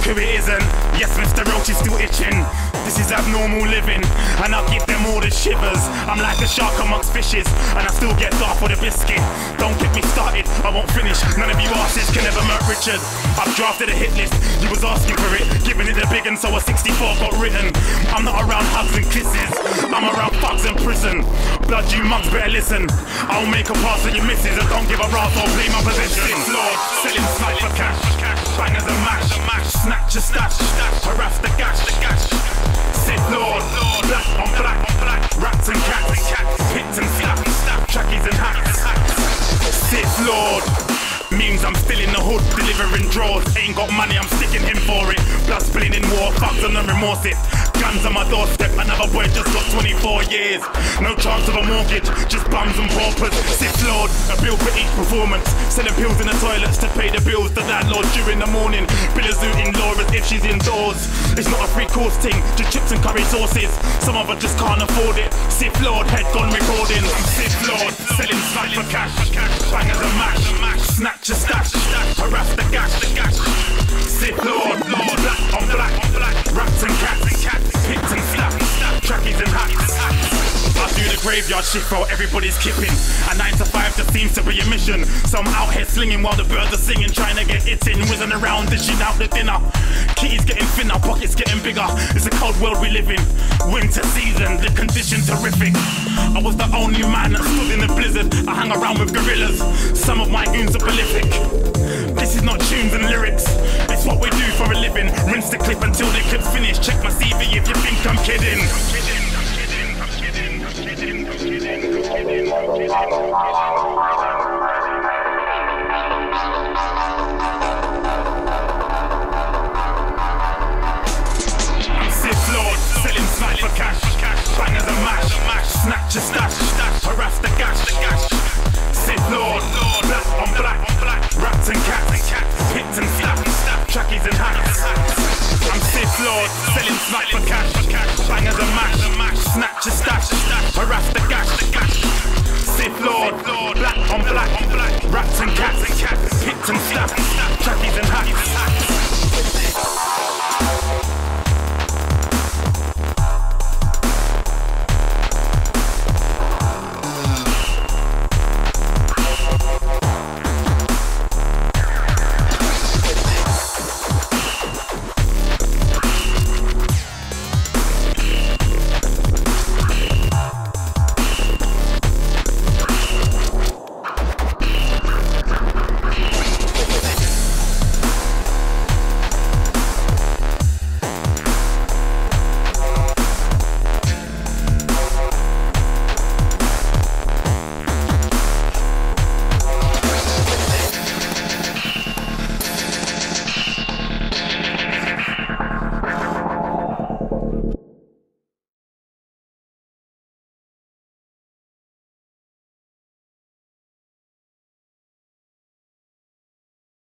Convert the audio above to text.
who it isn't. Yes, Mr. Roach is still itching. This is abnormal living, and I'll give them all the shivers. I'm like a shark amongst fishes, and I still get dark for the biscuit. Don't get me started, I won't finish. None of you artists can ever murk Richard. I've drafted a hit list, you was asking for it, giving it a big and so a 64 got written. I'm not around hugs and kisses, I'm around thugs in prison. Blood, you mugs better listen. I'll make a pass at your misses, and don't give a rap or play my position. Lord, selling snipe for cash, bangers and mash, snatch your stash, harass the gash, Sith Lord, black on black, rats and cats, hits and slaps, trackies and hacks. Sith Lord means I'm still in the hood, delivering draws. Ain't got money, I'm sticking him for it. Blood spilling in war, fucks and no remorse it. Guns on my doorstep, another boy just got 24 years. No chance of a mortgage, just bums and paupers. Sith Lord, a bill for each performance. Selling pills in the toilets to pay the bills. The landlord during the morning, bill a zoot in Laura's if she's indoors. It's not a free course thing, just chips and curry sauces. Some of her just can't afford it. Sith Lord, head gone recording. Sith Lord, selling snipe for cash, bangers and mash, snatch your stash, harass the gash, Sith Lord, black on black, rats and cats, hits and slaps, trackies and hacks. I do the graveyard shift while everybody's kipping. A 9 to 5 just seems to be a mission. So I'm out here slinging while the birds are singing, trying to get it in, whizzing around, dishing out the dinner. Kitty's getting thinner, pockets getting bigger. It's a cold world we live in. Winter season, the conditions horrific. I was the only man that stood in the blizzard. I hang around with gorillas. Some of my goons are prolific. This is not tunes and lyrics, it's what we do for a living. Rinse the clip until the clip's finished. Check my CV if you think I'm kidding. I'm Sith Lord, selling snipe for cash, bangers and mash, snatch your stash.